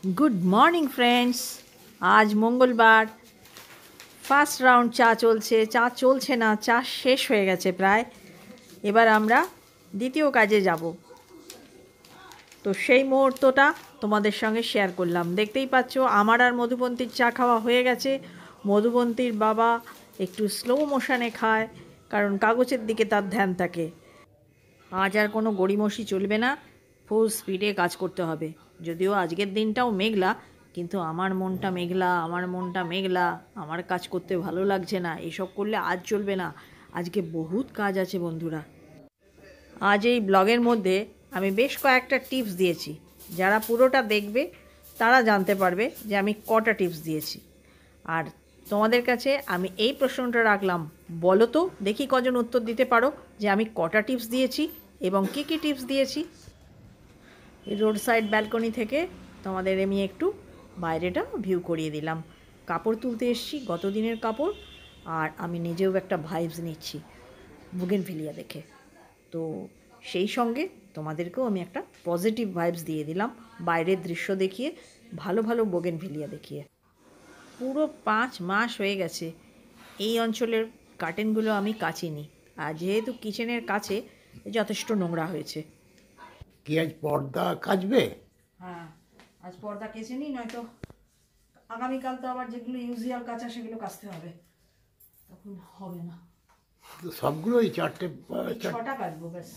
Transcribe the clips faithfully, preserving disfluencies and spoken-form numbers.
Good morning friends. आज मंगलवार first round चा चलছে चा চলছে না चा শেষ হয়ে গেছে প্রায়। এবার আমরা দ্বিতীয় কাজে যাব, তো সেই মুহূর্তটা তোমাদের সঙ্গে শেয়ার করলাম। দেখতেই পাচ্ছ আমার আর মধুবন্তীর চা খাওয়া হয়ে গেছে। মধুবন্তীর বাবা একটু স্লো মোশনে খায়, কারণ কাগজের দিকে তার ধ্যান থাকে। আজ আর কোনো গড়িমসি চলবে না, ফুল স্পিডে কাজ করতে হবে। যদিও আজকের দিনটাও মেঘলা, কিন্তু আমার মনটা মেঘলা আমার মনটা মেঘলা আমার কাজ করতে ভালো লাগছে না। এসব করলে আজ চলবে না, আজকে বহুত কাজ আছে বন্ধুরা। আজ এই ব্লগের মধ্যে আমি বেশ কয়েকটা টিপস দিয়েছি, যারা পুরোটা দেখবে তারা জানতে পারবে যে আমি কটা টিপস দিয়েছি। আর তোমাদের কাছে আমি এই প্রশ্নটা রাখলাম, বলো তো দেখি কজন উত্তর দিতে পারো যে আমি কটা টিপস দিয়েছি এবং কী কী টিপস দিয়েছি। রোড সাইড ব্যালকনি থেকে তোমাদের আমি একটু বাইরেটা ভিউ করিয়ে দিলাম। কাপড় তুলতে এসেছি, গত দিনের কাপড়, আর আমি নিজেও একটা ভাইবস নিচ্ছি বুগেনভিলিয়া দেখে। তো সেই সঙ্গে তোমাদেরকেও আমি একটা পজিটিভ ভাইবস দিয়ে দিলাম বাইরের দৃশ্য দেখিয়ে, ভালো ভালো বুগেনভিলিয়া দেখিয়ে। পুরো পাঁচ মাস হয়ে গেছে এই অঞ্চলের কার্টেনগুলো আমি কাচিনি, আর যেহেতু কিচেনের কাছে যথেষ্ট নোংরা হয়েছে। কি আজ পর্দা কাচবে? হ্যাঁ, আজ পর্দা কেচে নিই, নয়তো আগামীকাল তো আবার যেগুলো ইউজুয়াল কাচা সেগুলো কাচতে হবে, তখন হবে না। সবগুলোই চারটে ছটা কাচবো ব্যাস,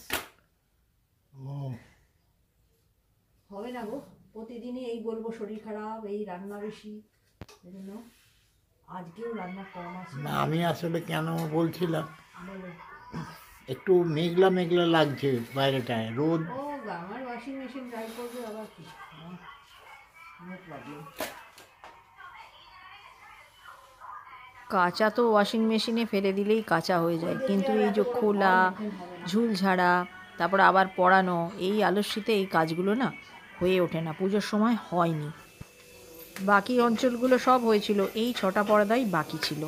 হবে না গো। প্রতিদিনই এই বলবো শরীর খারাপ, এই রান্না বেশি, এজন্য আজকেও রান্না কম আছে। না, আমি আসলে কেন বলছিলাম, একটু মেঘলা মেঘলা লাগছে বাইরেটায়, রোদ। ও আমার ওয়াশিং মেশিন ড্রাই করবে আবার কি, নো প্রবলেম। কাঁচা তো ওয়াশিং মেশিনে ফেলে দিলেই কাঁচা হয়ে যায়, কিন্তু এই যে খোলা ঝুলঝাড়া তারপর আবার পরানো, এই আলস্যিতে এই কাজগুলো না হয়ে ওঠে না, পুজোর সময় হয়নি। বাকি অঞ্চলগুলো সব হয়েছিল, এই ছটা পর্দাই বাকি ছিল।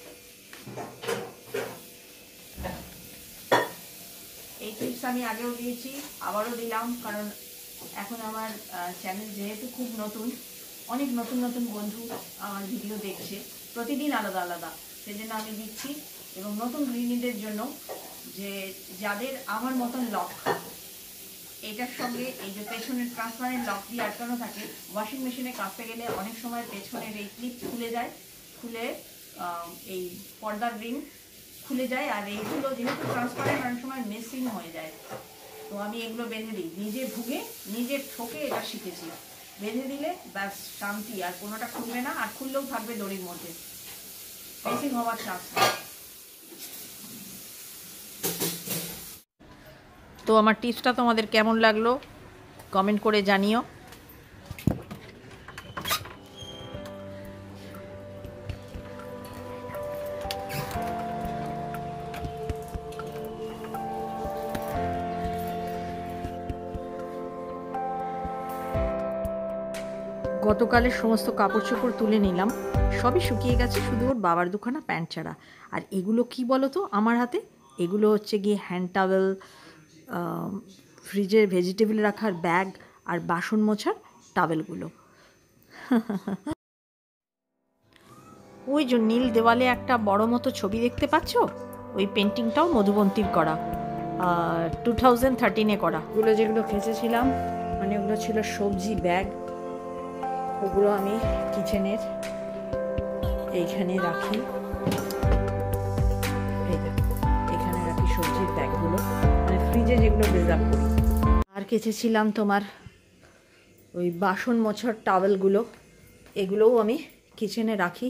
এই টিপস আমি আগেও দিয়েছি, আবারও দিলাম, কারণ এখন আমার চ্যানেল যেহেতু খুব নতুন, অনেক নতুন নতুন বন্ধু আমার ভিডিও দেখছে, প্রতিদিন আলাদা আলাদা, সেজন্য আমি দিচ্ছি। এবং নতুন গৃহিণীদের জন্য, যে যাদের আমার মতন লক, এটার সঙ্গে এই যে পেছনের ট্রান্সপারেন্ট লক দিয়ে আটকানো থাকে, ওয়াশিং মেশিনে কাচতে গেলে অনেক সময় পেছনের এই ক্লিপ খুলে যায়, খুলে এই পর্দার রিং খুলে যায়, আর এইগুলো যেহেতু ট্রান্সপারেন্ট অনেক সময় মিসিং হয়ে যায়। তো আমি এগুলো বেঁধে দিই, নিজে ভুগে নিজে ঠকে এটা শিখেছি। বেঁধে দিলে ব্যাস শান্তি, আর কোনোটা খুলবে না, আর খুললেও থাকবে দড়ির মধ্যে, মিসিং হওয়ার চান্স। তো আমার টিপসটা তোমাদের কেমন লাগলো কমেন্ট করে জানিও। গতকালের সমস্ত কাপড় চোপড় তুলে নিলাম, সবই শুকিয়ে গেছে, শুধু ওর বাবার দুখানা প্যান্ট ছাড়া। আর এগুলো কি বলো তো আমার হাতে, এগুলো হচ্ছে গিয়ে হ্যান্ড টাওয়েল, ফ্রিজের ভেজিটেবল রাখার ব্যাগ, আর বাসন মোছার টাওয়েলগুলো। ওই যে নীল দেওয়ালে একটা বড় মতো ছবি দেখতে পাচ্ছ, ওই পেন্টিংটাও মধুবন্তীর করা, টু থাউজেন্ড থার্টিনে করা। ওগুলো যেগুলো খেঁচেছিলাম, মানে ওগুলো ছিল সবজি ব্যাগ, ওগুলো আমি কিচেনের এইখানে রাখি, এই দেখো এখানে রাখি সবজির ব্যাগগুলো, মানে ফ্রিজে যেগুলো রিজার্ভ করি। আর কেচেছিলাম তোমার ওই বাসন মোছার টাওয়েলগুলো, এগুলোও আমি কিচেনে রাখি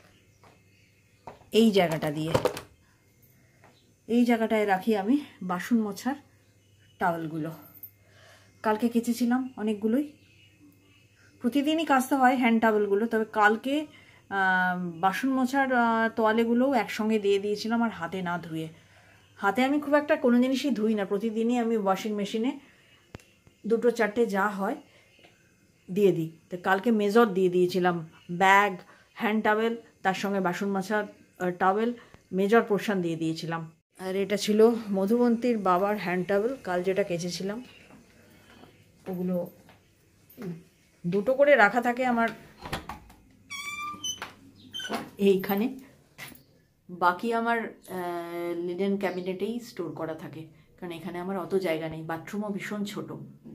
এই জায়গাটা দিয়ে, এই জায়গাটায় রাখি আমি বাসন মোছার টাওয়েলগুলো। কালকে কেচেছিলাম অনেকগুলোই, প্রতিদিনই কাচতে হয় হ্যান্ড টাওয়েলগুলো, তবে কালকে বাসন মোছার তোয়ালেগুলোও একসঙ্গে দিয়ে দিয়েছিলাম, আর হাতে না ধুয়ে। হাতে আমি খুব একটা কোনো জিনিসই ধুই না, প্রতিদিনই আমি ওয়াশিং মেশিনে দুটো চারটে যা হয় দিয়ে দিই। তো কালকে মেজর দিয়ে দিয়েছিলাম, ব্যাগ, হ্যান্ড টাওয়েল, তার সঙ্গে বাসন মোছার টাওয়েল, মেজর পোর্শন দিয়ে দিয়েছিলাম। আর এটা ছিল মধুবন্তীর বাবার হ্যান্ড টাওয়েল, কাল যেটা কেচেছিলাম, ওগুলো দুটো করে রাখা থাকে আমার এইখানে, বাকি আমার লিনেন ক্যাবিনেটেই স্টোর করা থাকে, কারণ এখানে আমার অত জায়গা নেই, বাথরুমও ভীষণ ছোট।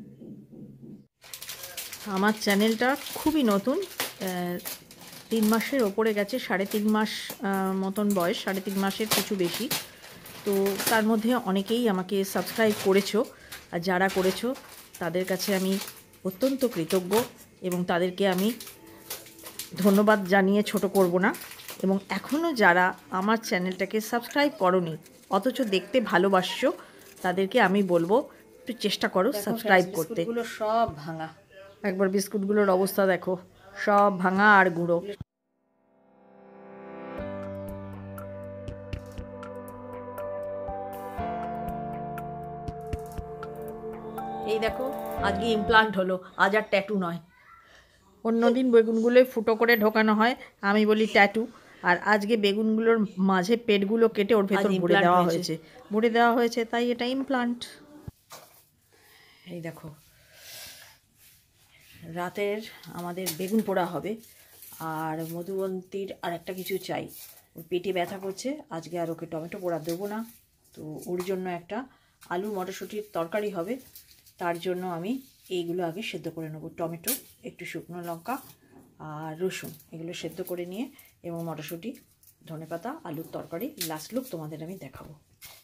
আমার চ্যানেলটা খুবই নতুন, তিন মাসের ওপরে গেছে, সাড়ে তিন মাস মতন বয়স, সাড়ে তিন মাসের কিছু বেশি। তো তার মধ্যে অনেকেই আমাকে সাবস্ক্রাইব করেছো, আর যারা করেছো তাদের কাছে আমি অত্যন্ত কৃতজ্ঞ এবং তাদেরকে আমি ধন্যবাদ জানিয়ে ছোট করব না। এবং এখনও যারা আমার চ্যানেলটাকে সাবস্ক্রাইব করোনি অথচ দেখতে ভালোবাসছো, তাদেরকে আমি বলবো একটু চেষ্টা করো সাবস্ক্রাইব করতে। বিস্কুটগুলো সব ভাঙা, একবার বিস্কুটগুলোর অবস্থা দেখো, সব ভাঙা আর গুঁড়ো। এই দেখো আজকে ইমপ্লান্ট হলো, আজ আর ট্যাটু নয়। অন্যদিন বেগুনগুলোই ফুটো করে ঢোকানো হয়, আমি বলি ট্যাটু। আর আজকে বেগুনগুলোর মাঝে পেটগুলো কেটে ওর ভেতর ভরে দেওয়া হয়েছে, ভরে দেওয়া হয়েছে তাই এটা ইমপ্লান্ট। এই দেখো রাতের আমাদের বেগুন পোড়া হবে, আর মধুবন্তীর আর একটা কিছু চাই, ওর পেটে ব্যথা করছে, আজকে আর ওকে টমেটো পোড়া দেবো না, তো ওর জন্য একটা আলু মটরশুঁটির তরকারি হবে। তার জন্য আমি এইগুলো আগে সেদ্ধ করে নেবো, টমেটো, একটু শুকনো লঙ্কা আর রসুন, এগুলো সেদ্ধ করে নিয়ে, এবং মটরশুঁটি, ধনেপাতা, আলুর তরকারি লাস্ট লুক তোমাদের আমি দেখাবো।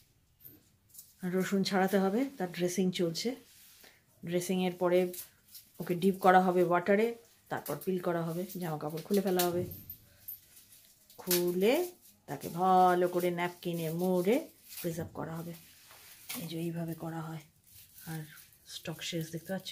রসুন ছাড়াতে হবে, তার ড্রেসিং চলছে, ড্রেসিংয়ের পরে ওকে ডিপ করা হবে ওয়াটারে, তারপর পিল করা হবে, জামা কাপড় খুলে ফেলা হবে, খুলে তাকে ভালো করে ন্যাপকিনে মুড়ে প্রিজার্ভ করা হবে। এই যে এইভাবে করা হয়। আর স্টক শেষ দেখতে পাচ্ছ,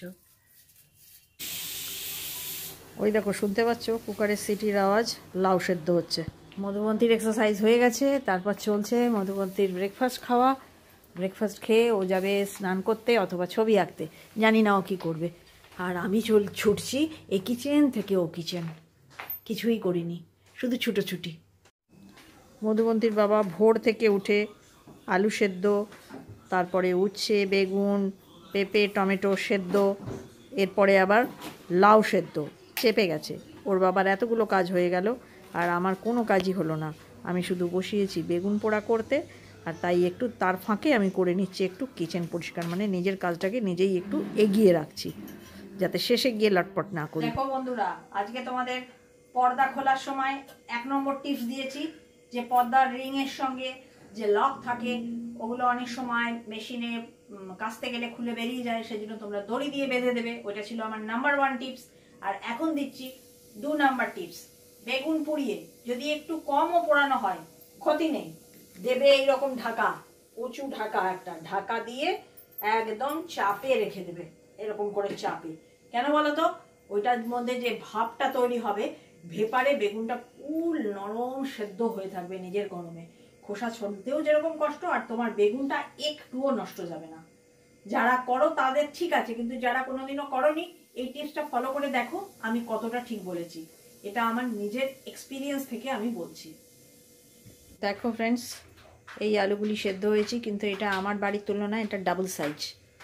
ওই দেখো শুনতে পাচ্ছ কুকারের সিটির আওয়াজ, লাউ সেদ্ধ হচ্ছে। মধুবন্তীর এক্সারসাইজ হয়ে গেছে, তারপর চলছে মধুবন্তীর ব্রেকফাস্ট খাওয়া। ব্রেকফাস্ট খেয়ে ও যাবে স্নান করতে অথবা ছবি আঁকতে, জানি না ও কী করবে। আর আমি চল ছুটছি এই কিচেন থেকে ও কিচেন, কিছুই করিনি, শুধু ছুটোছুটি। মধুবন্তীর বাবা ভোর থেকে উঠে আলু সেদ্ধ, তারপরে উচ্ছে, বেগুন, পেঁপে, টমেটো সেদ্ধ, এরপরে আবার লাউ সেদ্ধ, চেপে গেছে। ওর বাবার এতগুলো কাজ হয়ে গেল, আর আমার কোনো কাজই হলো না। আমি শুধু বসিয়েছি বেগুন পোড়া করতে, আর তাই একটু তার ফাঁকে আমি করে নিচ্ছি একটু কিচেন পরিষ্কার, মানে নিজের কাজটাকে নিজেই একটু এগিয়ে রাখছি, যাতে শেষে গিয়ে লটপট না করি। দেখো বন্ধুরা, আজকে তোমাদের পর্দা খোলার সময় এক নম্বর টিপস দিয়েছি, যে পর্দার রিংয়ের সঙ্গে যে লক থাকে ওগুলো অনেক সময় মেশিনে কাচতে গেলে খুলে বেরিয়ে যায়, সেজন্য তোমরা দড়ি দিয়ে বেঁধে দেবে। ওইটা ছিল আমার নাম্বার ওয়ান টিপস। আর এখন দিচ্ছি দু নাম্বার টিপস। বেগুন পুড়িয়ে যদি একটু কমও পোড়ানো হয় ক্ষতি নেই, দেবে এইরকম ঢাকা, উঁচু ঢাকা, একটা ঢাকা দিয়ে একদম চাপে রেখে দেবে, এরকম করে চাপে। কেন বলো তো, ওইটার মধ্যে যে ভাপটা তৈরি হবে, ভেপারে বেগুনটা ফুল নরম সেদ্ধ হয়ে থাকবে নিজের গরমে, খোসা ছড়তেও যেরকম কষ্ট, আর তোমার বেগুনটা একটুও নষ্ট যাবে না। যারা করো তাদের ঠিক আছে, কিন্তু যারা কোনোদিনও করনি এই টিপসটা ফলো করে দেখো আমি কতটা ঠিক বলেছি। এটা আমার নিজের এক্সপিরিয়েন্স থেকে আমি বলছি। দেখো ফ্রেন্ডস, এই আলুগুলি সেদ্ধ হয়েছে, কিন্তু এটা আমার বাড়ির তুলনায় এটা ডাবল সাইজ।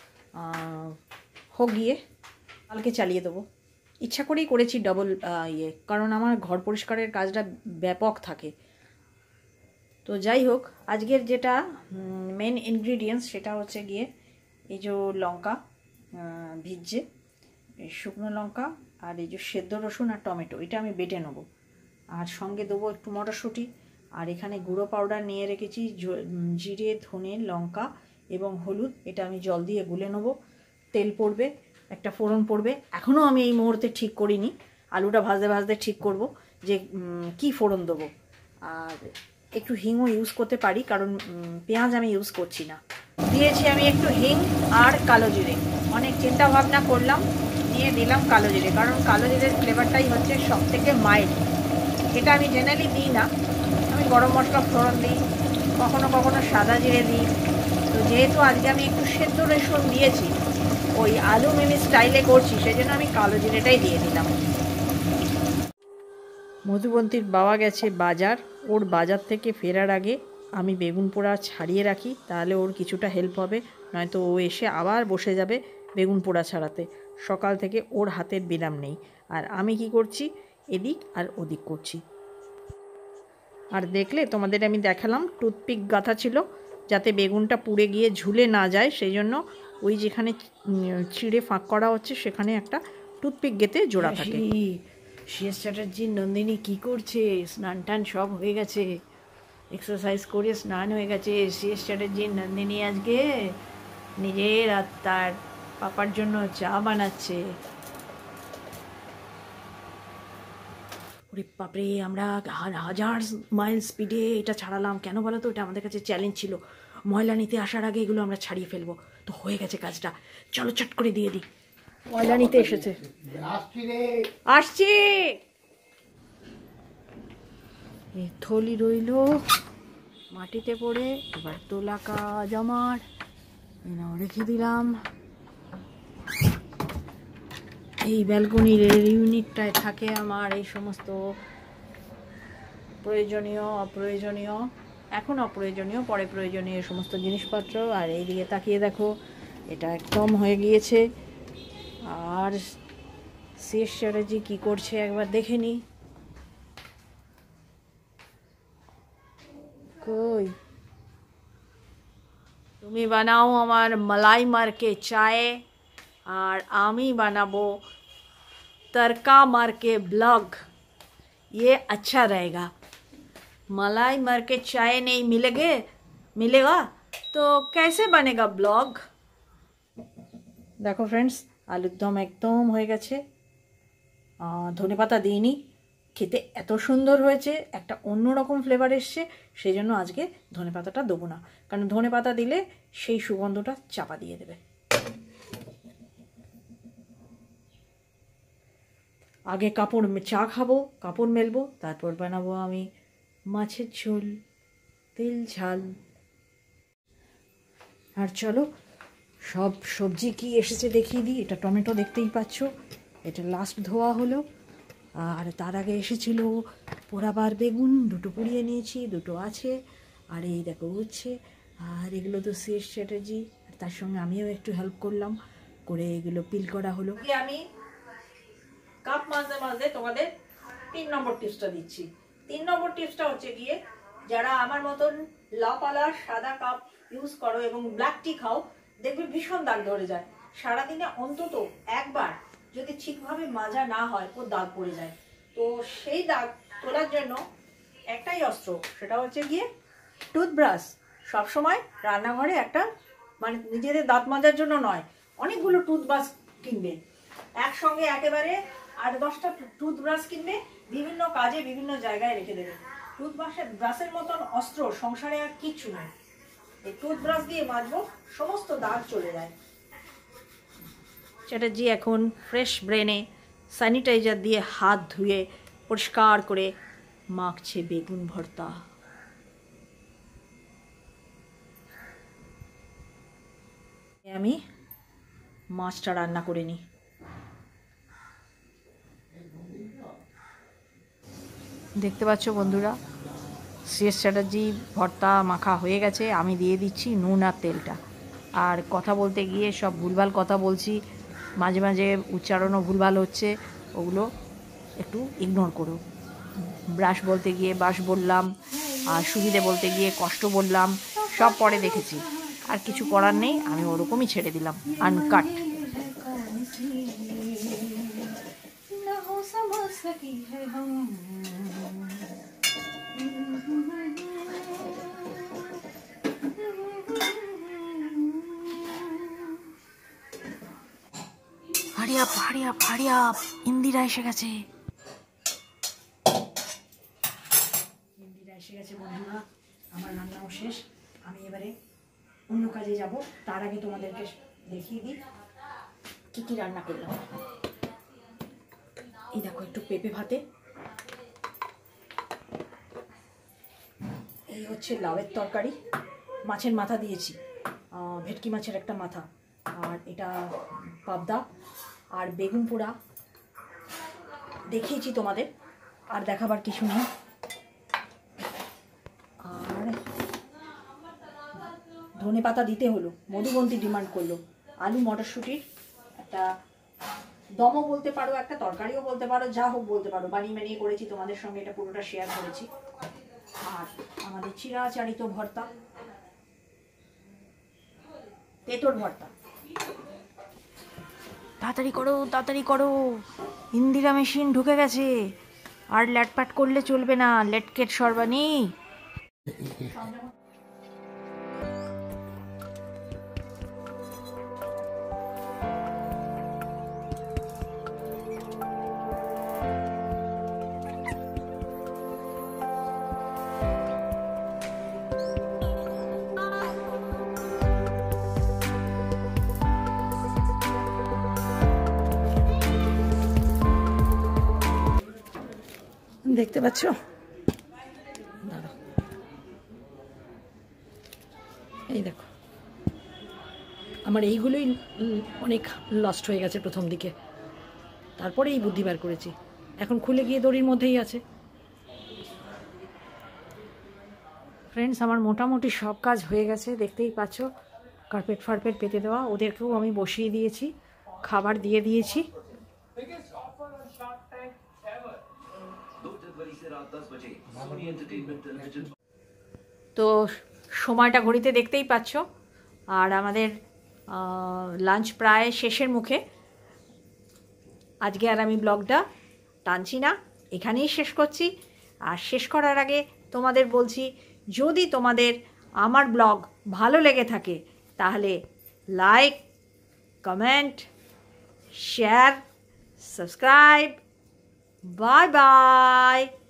হোক গিয়ে কালকে চালিয়ে দেবো, ইচ্ছা করেই করেছি ডবল ইয়ে, কারণ আমার ঘর পরিষ্কারের কাজটা ব্যাপক থাকে। তো যাই হোক, আজকের যেটা মেন ইনগ্রিডিয়েন্টস সেটা হচ্ছে গিয়ে এই যে লঙ্কা ভিজে, শুকনো লঙ্কা, আর এই যে সেদ্ধ রসুন আর টমেটো, এটা আমি বেটে নেবো। আর সঙ্গে দেবো একটু মটরশুঁটি, আর এখানে গুঁড়ো পাউডার নিয়ে রেখেছি, জিরে, ধনে, লঙ্কা এবং হলুদ, এটা আমি জল দিয়ে গুলে নেবো। তেল পড়বে, একটা ফোড়ন পড়বে। এখনও আমি এই মুহূর্তে ঠিক করিনি, আলুটা ভাজতে ভাজতে ঠিক করব যে কি ফোড়ন দেবো। আর একটু হিংও ইউজ করতে পারি, কারণ পেঁয়াজ আমি ইউজ করছি না। দিয়েছি আমি একটু হিং আর কালো জিরে, অনেক চিন্তা ভাবনা করলাম, নিয়ে দিলাম কালো জিরে, কারণ কালো জিরের ফ্লেভারটাই হচ্ছে সব থেকে মাইল্ড। এটা আমি জেনারেলি দিই না, আমি গরম মশলা ফোড়ন দিই, কখনো কখনো সাদা জিরে দিই। তো যেহেতু আজকে আমি একটু সেদ্ধ রসুন দিয়েছি, ওই আলু মিমি স্টাইলে করছি, সেই জন্য আমি কালো জিরেটাই দিয়ে দিলাম। মধুবন্তীর বাবা গেছে বাজার, ওর বাজার থেকে ফেরার আগে আমি বেগুন পোড়া ছাড়িয়ে রাখি, তাহলে ওর কিছুটা হেল্প হবে, নয়তো ও এসে আবার বসে যাবে বেগুন পোড়া ছাড়াতে। সকাল থেকে ওর হাতের বিরাম নেই। আর আমি কি করছি, এদিক আর ওদিক করছি। আর দেখলে তোমাদের আমি দেখালাম টুথপিক গাঁথা ছিল, যাতে বেগুনটা পুড়ে গিয়ে ঝুলে না যায়, সেই জন্য ওই যেখানে চিড়ে ফাঁক করা হচ্ছে সেখানে একটা টুথপিক গেঁথে জোড়া থাকে। শ্রেয়স চ্যাটার্জি নন্দিনী কি করছে? স্নান টান সব হয়ে গেছে, এক্সারসাইজ করে স্নান হয়ে গেছে। শ্রেয়স চ্যাটার্জি নন্দিনী আজকে নিজের আর তার পাপার জন্য চা বানাচ্ছে। ওরে বাপরে, আমরা হাজার মাইল স্পিডে এটা ছাড়ালাম কেন বলো তো? এটা আমাদের কাছে চ্যালেঞ্জ ছিল, ময়লা নিতে আসার আগে এগুলো আমরা ছাড়িয়ে ফেলবো। তো হয়ে গেছে কাজটা, চলো চট করে দিয়ে দিই। ময়লা নিতে এসেছে, আসছি। এই থলি রইল মাটিতে পড়ে, এবার তোলা কাজ আমার, রেখে দিলাম। এই ব্যালকনির ইউনিটটায় থাকে আমার এই সমস্ত প্রয়োজনীয় অপ্রয়োজনীয়, এখন অপ্রয়োজনীয়, পরে প্রয়োজনীয় সমস্ত জিনিসপত্র। আর এই দিকে তাকিয়ে দেখো, এটা একদম হয়ে গিয়েছে। আর শ্রেয়স চ্যাটার্জি কী করছে একবার দেখে নি। কই, তুমি বানাও আমার মালাই মার্কে চায়ে, আর আমি বানাবো तड़का मार के ब्लॉग। ये अच्छा रहेगा। मलाई मार के चाय नहीं मिलेगे मिलेगा तो कैसे बनेगा ब्लॉग। देखो फ्रेंड्स, आलूर दम एकदम হয়ে গেছে। ধনে পাতা দিইনি, খেতে এত সুন্দর হয়েছে, একটা অন্যরকম ফ্লেভার এসছে, সেই জন্য আজকে ধনে পাতাটা দেবো না, কারণ ধনে পাতা দিলে সেই সুগন্ধটা চাপা দিয়ে দেবে। আগে কাপড় চা খাবো, কাপড় মেলবো, তারপর বানাবো আমি মাছের ঝোল, তেল ঝাল। আর চলো সব সবজি কি এসেছে দেখিয়ে দিই। এটা টমেটো দেখতেই পাচ্ছ, এটা লাস্ট ধোয়া হলো। আর তার আগে এসেছিল পোড়াবার বেগুন, দুটো পুড়িয়ে নিয়েছি, দুটো আছে। আর এই দেখো হচ্ছে, আর এগুলো তো শ্রেয়স চ্যাটার্জি, আর তার সঙ্গে আমিও একটু হেল্প করলাম, করে এগুলো পিল করা হলো। আমি কাপ মাজতে মাজতে তোমাদের তিন নম্বর টিপসটা দিচ্ছি। তিন নম্বর টিপসটা হচ্ছে গিয়ে, যারা আমার মতন লাপালা সাদা কাপ ইউজ করো এবং ব্ল্যাক টি খাও, দেখবে ভীষণ দাগ ধরে যায়। সারাদিনে অন্তত একবার যদি ঠিকভাবে মাজা না হয় ও দাগ পড়ে যায়। তো সেই দাগ তোলার জন্য একটাই অস্ত্র, সেটা হচ্ছে গিয়ে টুথব্রাশ। সবসময় রান্নাঘরে একটা, মানে নিজেদের দাঁত মাজার জন্য নয়, অনেকগুলো টুথব্রাশ কিনবে একসঙ্গে, একেবারে আট দশটা টুথব্রাশ কিনবে, বিভিন্ন কাজে বিভিন্ন জায়গায় রেখে দেবে। টুথব্রাশের ব্রাশের মতন অস্ত্র সংসারে আর কিচ্ছু নেই। এই টুথব্রাশ দিয়ে মাজবো, সমস্ত দাগ চলে যায়। চ্যাটার্জি এখন ফ্রেশ ব্রেনে স্যানিটাইজার দিয়ে হাত ধুয়ে পরিষ্কার করে মাখছে বেগুন ভর্তা। আমি মাছটা রান্না করে নিই। দেখতে পাচ্ছ বন্ধুরা, শ্রেয়স চ্যাটার্জি ভর্তা মাখা হয়ে গেছে। আমি দিয়ে দিচ্ছি নুন আর তেলটা। আর কথা বলতে গিয়ে সব ভুলভাল কথা বলছি, মাঝে মাঝে উচ্চারণও ভুলভাল হচ্ছে, ওগুলো একটু ইগনোর করো। ব্রাশ বলতে গিয়ে বাস বললাম, আর সুবিধে বলতে গিয়ে কষ্ট বললাম, সব পরে দেখেছি। আর কিছু করার নেই, আমি ওরকমই ছেড়ে দিলাম, uncut. Hurry up hurry up hurry up, Indira এসে গেছে। ইন্দিরা এসে গেছে বন্ধুরা, আমার রান্নাও শেষ। আমি এবারে অন্য কাজে যাব, তার আগে তোমাদেরকে দেখিয়ে দিই কি কি রান্না করলাম। এই দেখো, একটু পেঁপে ভাতে, এই হচ্ছে লাউয়ের তরকারি, মাছের মাথা দিয়েছি, ভেটকি মাছের একটা মাথা, আর এটা পাবদা, আর বেগুন পোড়া দেখিয়েছি তোমাদের, আর দেখাবার কিছু নেই। আর ধনে পাতা দিতে হলো, মধুবন্তী ডিমান্ড করলো। আলু মটরশুঁটির একটা দমও বলতে পারো, একটা তরকারিও বলতে পারো, যা হোক বলতে পারো। বানিয়ে বানিয়ে করেছি, তোমাদের সঙ্গে এটা পুরোটা শেয়ার করেছি। আর আমাদের চিরাচারিত ভর্তা, তেঁতোর ভর্তা। তাড়াতাড়ি করো, তাড়াতাড়ি করো, ইন্দিরা মেশিন ঢুকে গেছে। আর ল্যাটপ্যাট করলে চলবে না, লেটকেট সর্বানি। দেখতে পাচ্ছ, এই দেখো আমার এইগুলোই অনেক লস্ট হয়ে গেছে প্রথম দিকে, তারপরে এই বুদ্ধি বার করেছি। এখন খুলে গিয়ে দড়ির মধ্যেই আছে। ফ্রেন্ডস, আমার মোটামুটি সব কাজ হয়ে গেছে, দেখতেই পাচ্ছ। কার্পেট ফার্পেট পেতে দেওয়া, ওদেরকেও আমি বসিয়ে দিয়েছি, খাবার দিয়ে দিয়েছি। তো সময়টা ঘড়িতে দেখতেই পাচ্ছ, আর আমাদের লাঞ্চ প্রায় শেষের মুখে। আজকে আর আমি ব্লগটা টানছি না, এখানেই শেষ করছি। আর শেষ করার আগে তোমাদের বলছি, যদি তোমাদের আমার ব্লগ ভালো লেগে থাকে তাহলে like, comment, share, subscribe. Bye by.